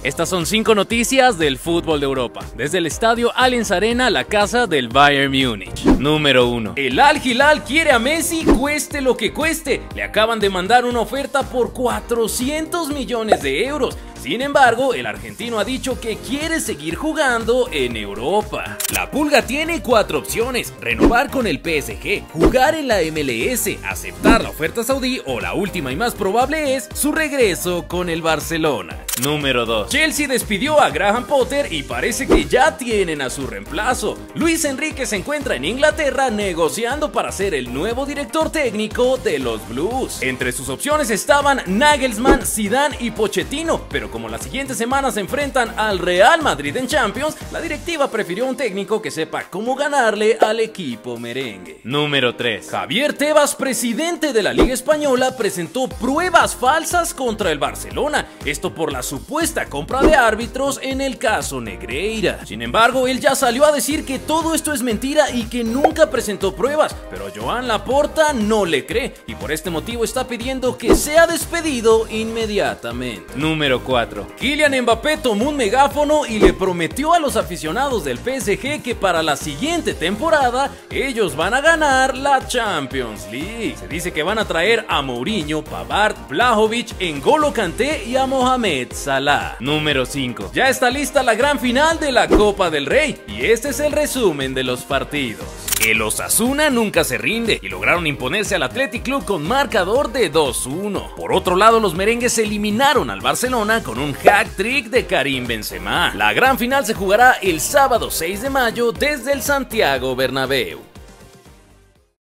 Estas son 5 noticias del fútbol de Europa, desde el estadio Allianz Arena, la casa del Bayern Múnich. Número 1. El Al Hilal quiere a Messi cueste lo que cueste. Le acaban de mandar una oferta por 400 millones de euros. Sin embargo, el argentino ha dicho que quiere seguir jugando en Europa. La Pulga tiene 4 opciones: renovar con el PSG, jugar en la MLS, aceptar la oferta saudí o la última y más probable es su regreso con el Barcelona. Número 2. Chelsea despidió a Graham Potter y parece que ya tienen a su reemplazo. Luis Enrique se encuentra en Inglaterra negociando para ser el nuevo director técnico de los Blues. Entre sus opciones estaban Nagelsmann, Zidane y Pochettino, pero como las siguientes semanas se enfrentan al Real Madrid en Champions, la directiva prefirió un técnico que sepa cómo ganarle al equipo merengue. Número 3. Javier Tebas, presidente de la Liga Española, presentó pruebas falsas contra el Barcelona, esto por la supuesta compra de árbitros en el caso Negreira. Sin embargo, él ya salió a decir que todo esto es mentira y que nunca presentó pruebas, pero Joan Laporta no le cree y por este motivo está pidiendo que sea despedido inmediatamente. Número 4. Kylian Mbappé tomó un megáfono y le prometió a los aficionados del PSG que para la siguiente temporada ellos van a ganar la Champions League. Se dice que van a traer a Mourinho, Pavard, Vlahovic, N'Golo Kanté y a Mohamed Salah. Número 5. Ya está lista la gran final de la Copa del Rey y este es el resumen de los partidos. El Osasuna nunca se rinde y lograron imponerse al Athletic Club con marcador de 2-1. Por otro lado, los merengues eliminaron al Barcelona con un hat-trick de Karim Benzema. La gran final se jugará el sábado 6 de mayo desde el Santiago Bernabéu.